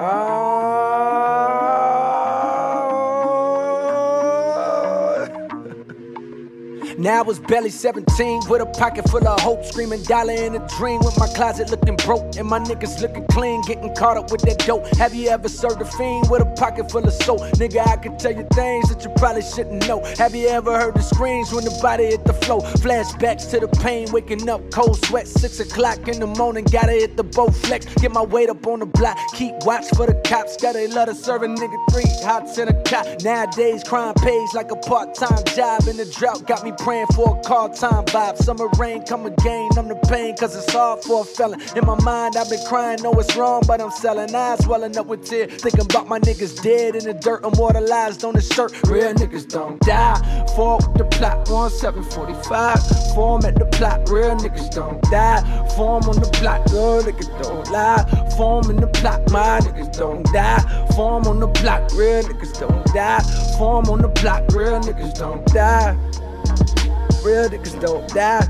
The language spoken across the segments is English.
Now I was barely 17 with a pocket full of hope, screaming dollar in a dream with my closet looking broke and my niggas looking clean, getting caught up with that dope. Have you ever served a fiend with a pocket full of soap? Nigga, I could tell you things that you probably shouldn't know. Have you ever heard the screams when the body hit the floor? Flashbacks to the pain, waking up cold sweat, 6 o'clock in the morning, gotta hit the Bowflex, get my weight up on the block, keep watch for the cops, gotta love to serve a nigga 3 hots in a cop. Nowadays crime pays like a part-time job, and the drought got me praying for a call time vibe. Summer rain come again, I'm the pain cause it's hard for a felon. In my mind I've been crying, know it's wrong but I'm selling. Eyes swelling up with tears, thinking about my niggas dead in the dirt, immortalized on the shirt. Real niggas don't die. Fall with the plot, 1745. Form at the plot, real niggas don't die. Form on the plot, real niggas don't lie. Form in the plot, my niggas don't die. Form on the plot, real niggas don't die. Form on the plot, real niggas don't die. Real niggas don't die.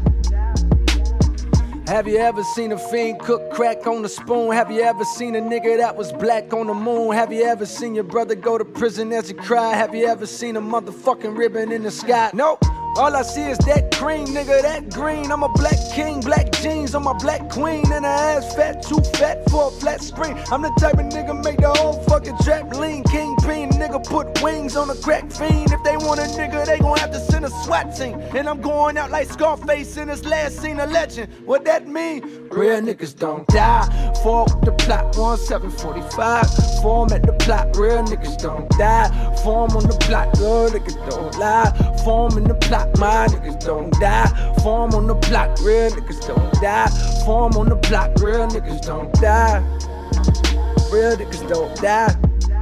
Have you ever seen a fiend cook crack on a spoon? Have you ever seen a nigga that was black on the moon? Have you ever seen your brother go to prison as he cried? Have you ever seen a motherfucking ribbon in the sky? Nope. All I see is that cream, nigga, that green. I'm a black king, black jeans on my black queen, and her ass fat, too fat for a flat screen. I'm the type of nigga make the whole fucking trap lean. Kingpin, nigga put wings on a crack fiend. If they want a nigga, they gon' have to send a SWAT team. And I'm going out like Scarface in his last scene, a legend. What that mean? Real niggas don't die. Fall with the plot, 1745. Form at the plot, real niggas don't die. Form on the plot, real niggas don't lie. Form in the plot, my niggas don't die. Form on the block, real niggas don't die. Form on the block, real niggas don't die. Real niggas don't die.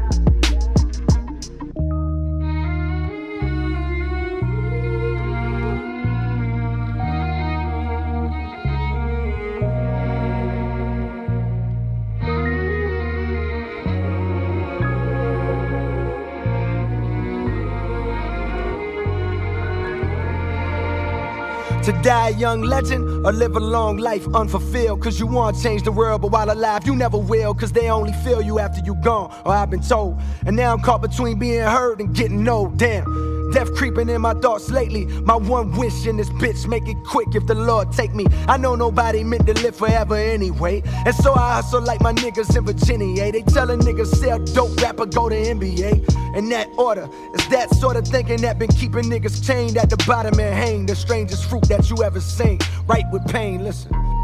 To die a young legend or live a long life unfulfilled. Cause you want to change the world, but while alive you never will. Cause they only feel you after you gone, or I've been told. And now I'm caught between being heard and getting old. Damn, death creeping in my thoughts lately. My one wish in this bitch, make it quick if the Lord take me. I know nobody meant to live forever anyway, and so I hustle like my niggas in Virginia. They tell a nigga sell dope, rapper go to NBA. In that order, it's that sort of thinking that been keeping niggas chained at the bottom and hang. The strangest fruit that you ever seen, right with pain, listen.